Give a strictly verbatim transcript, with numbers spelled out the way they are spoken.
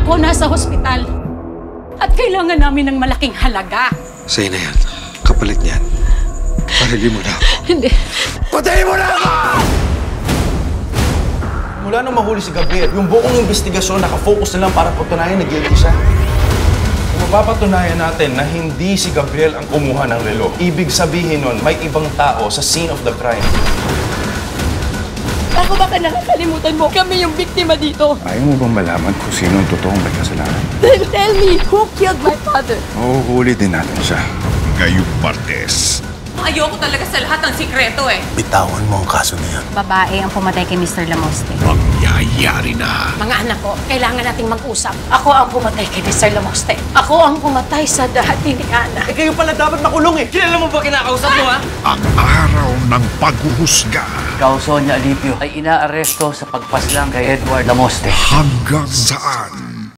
ko nasa hospital. At kailangan namin ng malaking halaga. Sa'yo na yan. Kapalit niyan. Parilin mo na ako. Hindi. Patayin mo na ako! Mula nung mahuli si Gabriel, yung buong investigasyon nakafocus na lang para patunayan na guilty siya. Kung mapapatunayan natin na hindi si Gabriel ang kumuha ng relo, ibig sabihin nun, may ibang tao sa scene of the crime. Ako baka nakakalimutan mo, kami yung biktima dito. Ayaw mo bang malaman kung sino ang totoong may kasalanan? Then tell me, who killed my father? Mahuhuli din natin siya. Ngayong Martes. Ayoko talaga sa lahat ng sikreto eh. Bitawan mo ang kaso na yan. Babae ang pumatay kay Mister Lamoste. Mangyayari na. Mga anak ko, kailangan nating mag-usap. Ako ang pumatay kay Mister Lamoste. Ako ang pumatay sa dati ni Ana. Eh kayo pala dapat makulong eh! Kilala mo ba kinakausap mo ha? Ang araw ng paghuhusga. Ikaw, Sonia Alipio, ay inaaresto sa pagpaslang kay Edward Lamoste. Hanggang saan